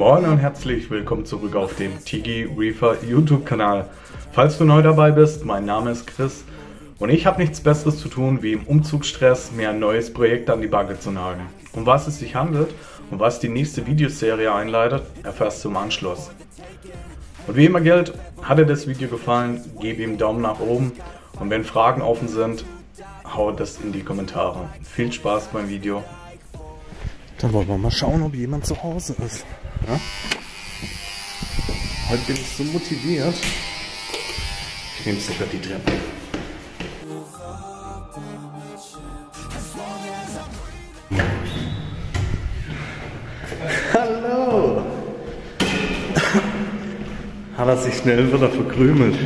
Moin und herzlich willkommen zurück auf dem Tigi Reefer YouTube-Kanal. Falls du neu dabei bist, mein Name ist Chris und ich habe nichts Besseres zu tun, wie im Umzugsstress mir ein neues Projekt an die Backe zu nageln. Um was es sich handelt und was die nächste Videoserie einleitet, erfährst du im Anschluss. Und wie immer gilt, hat dir das Video gefallen, gib ihm einen Daumen nach oben und wenn Fragen offen sind, hau das in die Kommentare. Viel Spaß beim Video. Dann wollen wir mal schauen, ob jemand zu Hause ist. Ja? Heute bin ich so motiviert. Ich nehme sogar die Treppe. Hallo! Hat er sich schnell wieder verkrümelt.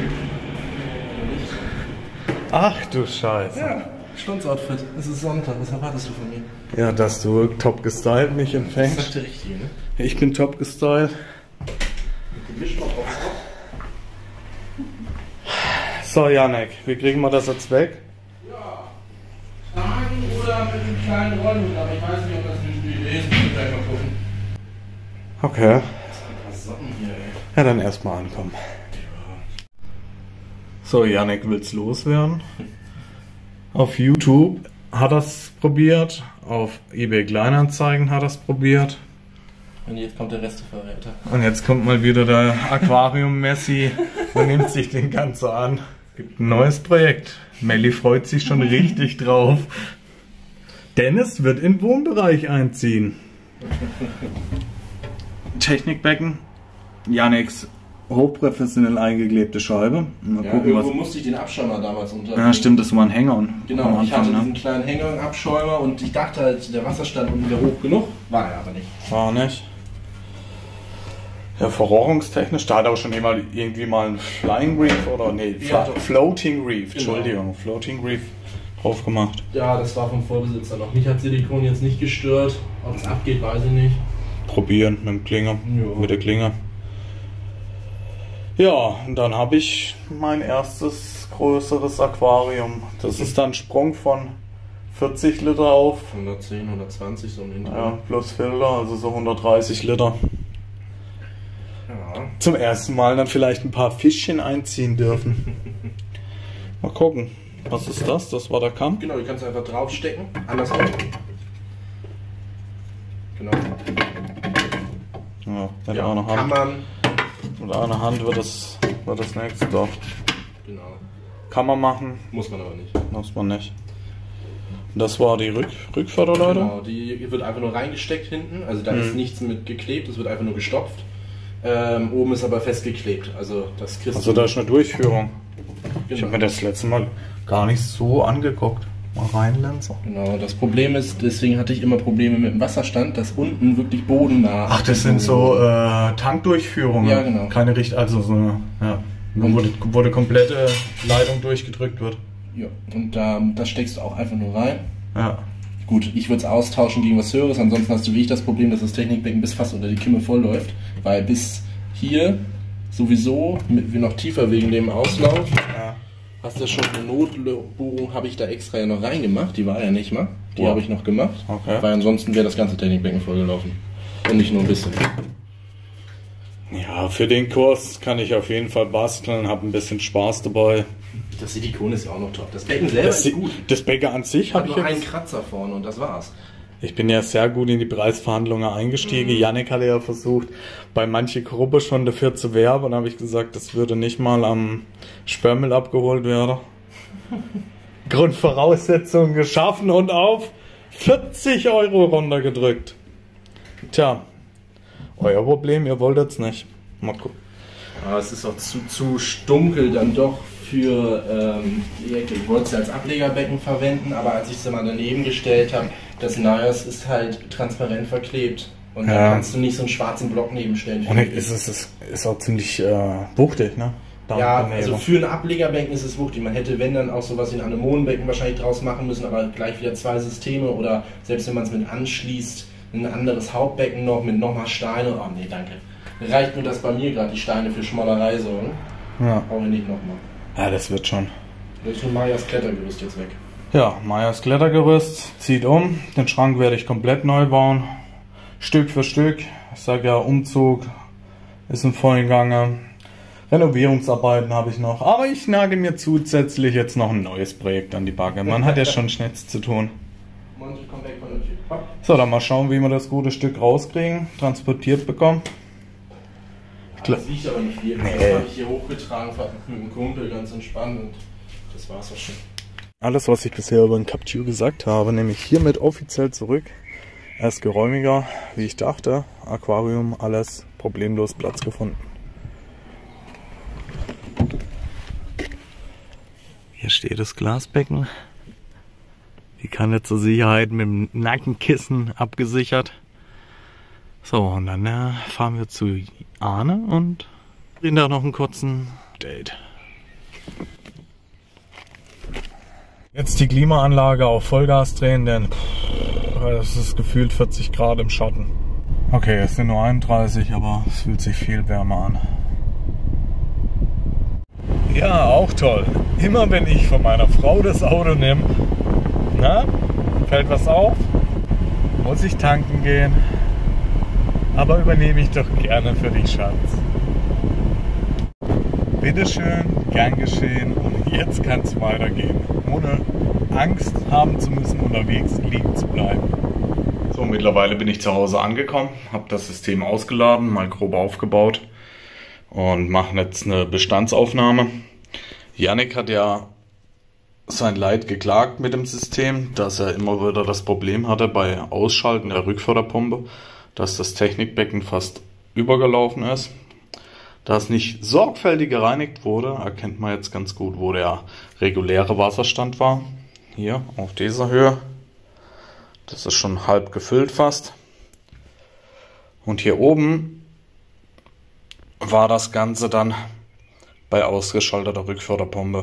Ach du Scheiße. Ja, Stunzoutfit. Es ist Sonntag. Was erwartest du von mir? Ja, dass du top gestylt mich empfängst. Das ist der Richtige, ne? Ich bin top gestylt. So, Janek, wie kriegen wir das jetzt weg? Ja, tragen oder mit einem kleinen Rollen, aber ich weiß nicht, ob das eine gute Idee ist. Ich will gleich mal gucken. Okay. Das sind ein paar Socken hier, ey. Ja, dann erstmal ankommen. So, Janek will's loswerden. Auf YouTube hat er es probiert, auf eBay Kleinanzeigen hat er es probiert. Und jetzt kommt der Resteverräter. Und jetzt kommt mal wieder der Aquarium-Messi und nimmt sich den Ganzen an. Gibt ein neues Projekt. Melli freut sich schon richtig drauf. Dennis wird in den Wohnbereich einziehen. Technikbecken. Janeks hochprofessionell eingeklebte Scheibe. Mal Ja, gucken, irgendwo musste ich den Abschäumer damals unter. Ja, stimmt, das war ein Hänger. Genau, ich hatte diesen kleinen Hänger und Abschäumer und ich dachte halt, der Wasserstand unten wäre hoch genug. War er aber nicht. War nicht. Ja, verrohrungstechnisch, da hat auch schon jemand irgendwie mal ein Flying Reef oder nee, Ja, Floating Reef, Genau. Entschuldigung, Floating Reef drauf gemacht. Ja, das war vom Vorbesitzer noch. Mich hat Silikon jetzt nicht gestört. Ob es abgeht, weiß ich nicht. Probieren mit dem Klinger, Ja. mit der Klinge. Ja, und dann habe ich mein erstes größeres Aquarium. Das ist dann ein Sprung von 40 Liter auf, 110, 120 so ein Intro. ja, plus Filter, also so 130 Liter. Ja. Zum ersten Mal dann vielleicht ein paar Fischchen einziehen dürfen. Mal gucken. Was ist das? Das war der Kamm? Genau, du kannst einfach draufstecken. Andersrum. Genau. Ja, mit Ja, einer kann Hand. man. Mit einer Hand wird das nächste doch. Genau. Kann man machen, Muss man aber nicht. muss man nicht. Und das war die Rückförderleitung? Genau, die wird einfach nur reingesteckt hinten. Also da ist nichts mit geklebt, es wird einfach nur gestopft. Oben ist aber festgeklebt. Also das kriegst Also da ist eine Durchführung. Ich Genau. habe mir das letzte Mal gar nicht so angeguckt. Mal reinlenzen. Genau, das Problem ist, deswegen hatte ich immer Probleme mit dem Wasserstand, dass unten wirklich bodennah. Ach, das sind so Tankdurchführungen. Ja, genau. Keine also so eine, ja, wo die komplette Leitung durchgedrückt wird. Ja, und da steckst du auch einfach nur rein. Ja. Gut, ich würde es austauschen gegen was Höheres, ansonsten hast du wie ich das Problem, dass das Technikbecken bis fast unter die Kimme voll läuft, weil bis hier sowieso, wir noch tiefer wegen dem Auslauf, Ja. hast du schon eine Notbohrung, habe ich da extra ja noch reingemacht, die war ja nicht mal, die Wow. habe ich noch gemacht, Okay. weil ansonsten wäre das ganze Technikbecken vollgelaufen und nicht nur ein bisschen. Ja, für den Kurs kann ich auf jeden Fall basteln, habe ein bisschen Spaß dabei. Das Silikon ist ja auch noch top, das Becken selber ist gut. Das Becken an sich Hat habe ich nur einen jetzt. Kratzer vorne und das war's. Ich bin ja sehr gut in die Preisverhandlungen eingestiegen. Jannik hatte ja versucht, bei manche Gruppe schon dafür zu werben. Und habe ich gesagt, das würde nicht mal am Sperrmüll abgeholt werden. Grundvoraussetzungen geschaffen und auf 40 € runtergedrückt. Tja, euer Problem, ihr wolltet es nicht. Mal gucken. Aber es ist auch zu dunkel dann doch für die Ecke. Ich wollte es ja als Ablegerbecken verwenden, aber als ich es mal daneben gestellt habe, das Nias ist halt transparent verklebt. Und Ja. da kannst du nicht so einen schwarzen Block nebenstellen. Und es ist auch ziemlich wuchtig, ne? Da Ja, daneben. also für ein Ablegerbecken ist es wuchtig. Man hätte, wenn dann auch sowas wie ein Anemonenbecken wahrscheinlich draus machen müssen, aber gleich wieder 2 Systeme oder selbst wenn man es mit anschließt, ein anderes Hauptbecken noch mit nochmal Steine. Oh nee, danke. Reicht nur, dass bei mir gerade die Steine für Schmollerei sorgen. Ja. Brauchen wir nicht nochmal. Ja, das wird schon. Das ist nur Mayas Klettergerüst jetzt weg. Ja, Mayas Klettergerüst zieht um. Den Schrank werde ich komplett neu bauen. Stück für Stück. Ich sage ja, Umzug ist im vollen Gange. Renovierungsarbeiten habe ich noch. Aber ich nagel mir zusätzlich jetzt noch ein neues Projekt an die Backe. Man hat ja schon nichts zu tun. So, dann mal schauen, wie wir das gute Stück rauskriegen, transportiert bekommen. Das liegt aber nicht viel. Nee. Das habe ich hier hochgetragen mit einem Kumpel, ganz entspannt, und das war's auch schon. Alles, was ich bisher über den Capture gesagt habe, nehme ich hiermit offiziell zurück. Er ist geräumiger, wie ich dachte. Aquarium, alles problemlos Platz gefunden. Hier steht das Glasbecken. Die kann jetzt zur Sicherheit mit dem Nackenkissen abgesichert. So, und dann fahren wir zu Arne und drehen da noch einen kurzen Date. Jetzt die Klimaanlage auf Vollgas drehen, denn es ist gefühlt 40 Grad im Schatten. Okay, es sind nur 31, aber es fühlt sich viel wärmer an. Ja, auch toll. Immer wenn ich von meiner Frau das Auto nehme, fällt was auf, muss ich tanken gehen. Aber übernehme ich doch gerne für dich, Schatz. Bitteschön, gern geschehen, und jetzt kann es weitergehen. Ohne Angst haben zu müssen, unterwegs liegen zu bleiben. So, mittlerweile bin ich zu Hause angekommen, habe das System ausgeladen, mal grob aufgebaut und mache jetzt eine Bestandsaufnahme. Yannick hat ja sein Leid geklagt mit dem System, dass er immer wieder das Problem hatte bei Ausschalten der Rückförderpumpe, dass das Technikbecken fast übergelaufen ist. Da es nicht sorgfältig gereinigt wurde, erkennt man jetzt ganz gut, wo der reguläre Wasserstand war. Hier auf dieser Höhe. Das ist schon halb gefüllt fast. Und hier oben war das Ganze dann bei ausgeschalteter Rückförderpumpe.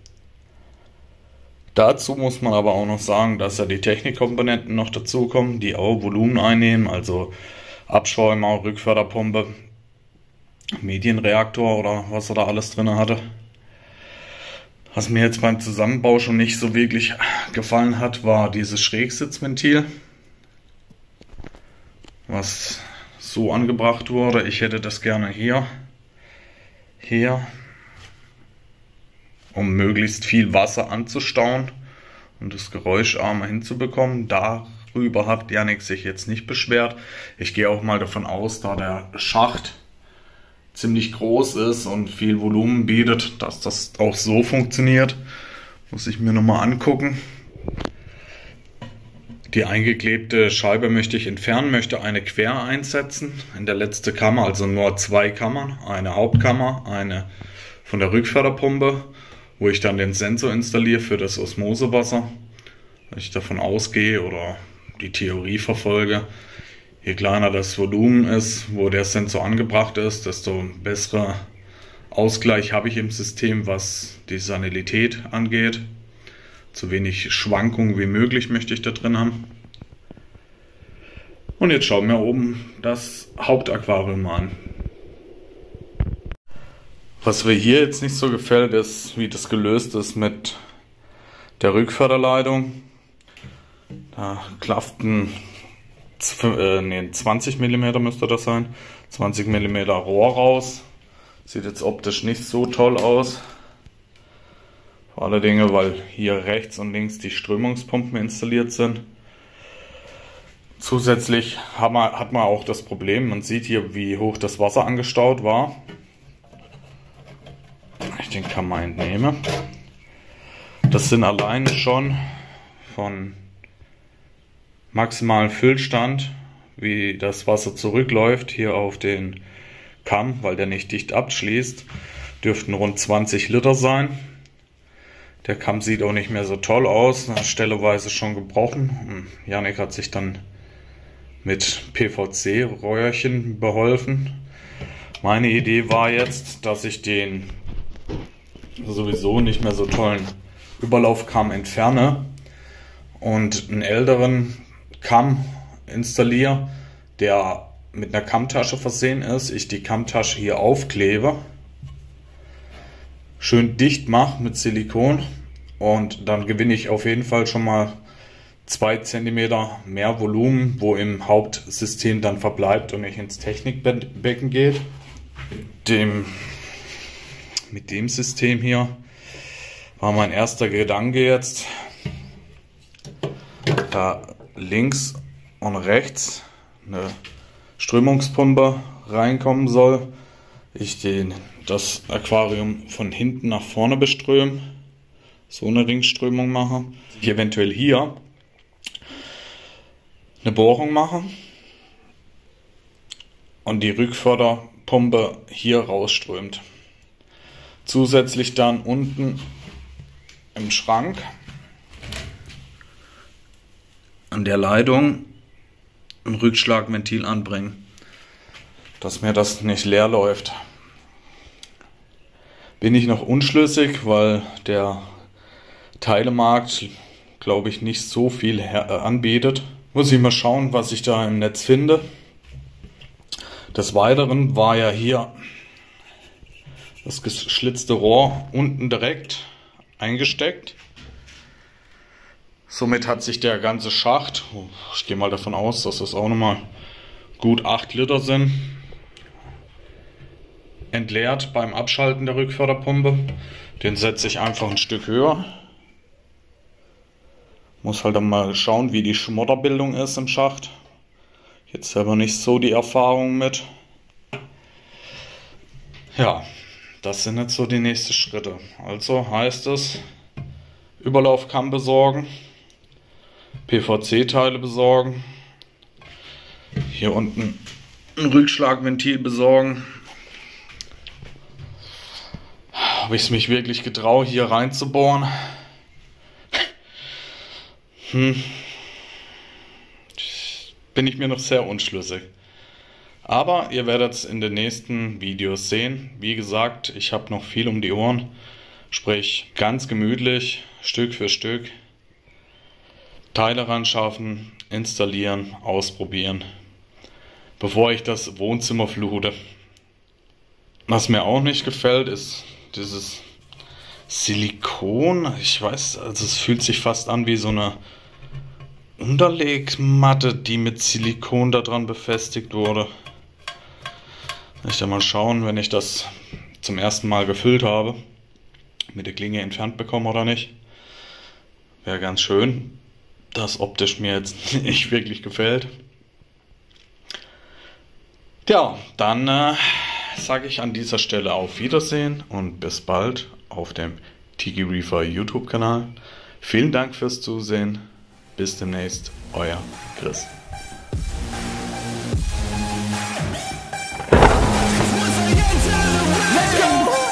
Dazu muss man aber auch noch sagen, dass ja die Technikkomponenten noch dazukommen, die auch Volumen einnehmen, also Abschäumer, Rückförderpumpe, Medienreaktor oder was er da alles drin hatte. Was mir jetzt beim Zusammenbau schon nicht so wirklich gefallen hat, war dieses Schrägsitzventil, was so angebracht wurde. Ich hätte das gerne hier, um möglichst viel Wasser anzustauen und das geräuscharmer hinzubekommen. Darüber hat Yannick sich jetzt nicht beschwert. Ich gehe auch mal davon aus, da der Schacht ziemlich groß ist und viel Volumen bietet, dass das auch so funktioniert. Muss ich mir nochmal angucken. Die eingeklebte Scheibe möchte ich entfernen, möchte eine quer einsetzen in der letzte Kammer, also nur zwei Kammern, eine Hauptkammer, eine von der Rückförderpumpe, wo ich dann den Sensor installiere für das Osmosewasser. Wenn ich davon ausgehe oder die Theorie verfolge, je kleiner das Volumen ist, wo der Sensor angebracht ist, desto besserer Ausgleich habe ich im System, was die Sanität angeht. So wenig Schwankungen wie möglich möchte ich da drin haben. Und jetzt schauen wir oben das Hauptaquarium an. Was mir hier jetzt nicht so gefällt, ist, wie das gelöst ist mit der Rückförderleitung. Da klafft ein 20 mm müsste das sein, 20 mm Rohr raus. Sieht jetzt optisch nicht so toll aus. Vor allen Dingen, weil hier rechts und links die Strömungspumpen installiert sind. Zusätzlich hat man auch das Problem, man sieht hier, wie hoch das Wasser angestaut war. Ich den Kammer entnehme. Das sind alleine schon von maximalen Füllstand, wie das Wasser zurückläuft, hier auf den Kamm, weil der nicht dicht abschließt, dürften rund 20 Liter sein. Der Kamm sieht auch nicht mehr so toll aus, stelleweise schon gebrochen. Yannick hat sich dann mit PVC-Röhrchen beholfen. Meine Idee war jetzt, dass ich den sowieso nicht mehr so tollen Überlaufkamm entferne und einen älteren Kamm installiere, der mit einer Kammtasche versehen ist. Ich die Kammtasche hier aufklebe, schön dicht mache mit Silikon, und dann gewinne ich auf jeden Fall schon mal 2 cm mehr Volumen, wo im Hauptsystem dann verbleibt und nicht ins Technikbecken geht. Mit dem System hier war mein erster Gedanke jetzt, da links und rechts eine Strömungspumpe reinkommen soll, ich das Aquarium von hinten nach vorne beströme, so eine Ringströmung mache, ich eventuell hier eine Bohrung mache und die Rückförderpumpe hier rausströmt. Zusätzlich dann unten im Schrank an der Leitung ein Rückschlagventil anbringen, dass mir das nicht leer läuft. Bin ich noch unschlüssig, weil der Teilemarkt, glaube ich, nicht so viel anbietet. Muss ich mal schauen, was ich da im Netz finde. Des Weiteren war ja hier das geschlitzte Rohr unten direkt eingesteckt. Somit hat sich der ganze Schacht, ich gehe mal davon aus, dass das auch nochmal gut 8 Liter sind, entleert beim Abschalten der Rückförderpumpe. Den setze ich einfach ein Stück höher. Muss halt dann mal schauen, wie die Schmodderbildung ist im Schacht. Jetzt selber nicht so die Erfahrung mit. Ja, das sind jetzt so die nächsten Schritte. Also heißt es, Überlaufkamm besorgen, PVC-Teile besorgen, hier unten ein Rückschlagventil besorgen. Ob ich es mich wirklich getraue, hier reinzubohren? Bin ich mir noch sehr unschlüssig. Aber ihr werdet es in den nächsten Videos sehen. Wie gesagt, ich habe noch viel um die Ohren. Sprich, ganz gemütlich, Stück für Stück, Teile ran schaffen, installieren, ausprobieren, bevor ich das Wohnzimmer flute. Was mir auch nicht gefällt, ist dieses Silikon. Ich weiß, also es fühlt sich fast an wie so eine Unterlegmatte, die mit Silikon daran befestigt wurde. Ich werde mal schauen, wenn ich das zum ersten Mal gefüllt habe, mit der Klinge entfernt bekomme oder nicht. Wäre ganz schön, das optisch mir jetzt nicht wirklich gefällt. Ja, dann sage ich an dieser Stelle auf Wiedersehen und bis bald auf dem Tigi Reefer YouTube-Kanal. Vielen Dank fürs Zusehen. Bis demnächst, euer Chris.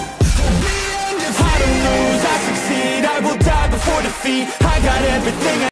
I got everything